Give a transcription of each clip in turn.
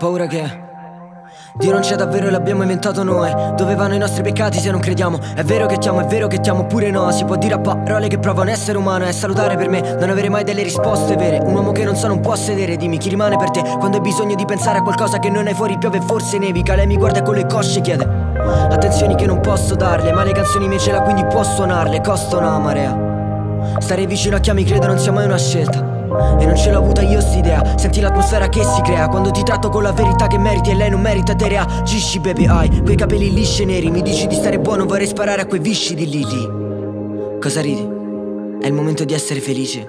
Paura che Dio non c'è davvero e l'abbiamo inventato noi. Dove vanno i nostri peccati se non crediamo? È vero che ti amo, è vero che ti amo oppure no? Si può dire a parole che prova un essere umano. È salutare per me non avere mai delle risposte vere. Un uomo che non so non può sedere. Dimmi chi rimane per te quando hai bisogno di pensare a qualcosa che non hai fuori. Piove forse nevica. Lei mi guarda e con le cosce chiede attenzioni che non posso darle, ma le canzoni me ce l'ha quindi può suonarle. Costa una marea. Stare vicino a chi mi credo non sia mai una scelta e non ce l'ho avuta io st'idea. Senti l'atmosfera che si crea quando ti tratto con la verità che meriti e lei non merita te. Reagisci baby, hai quei capelli lisci e neri. Mi dici di stare buono, vorrei sparare a quei visci di liti. Cosa ridi? È il momento di essere felice.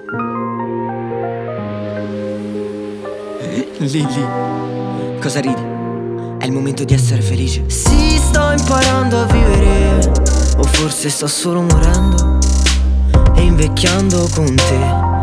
Lili, cosa ridi? È il momento di essere felice. Sì, sto imparando a vivere, o forse sto solo morendo e invecchiando con te.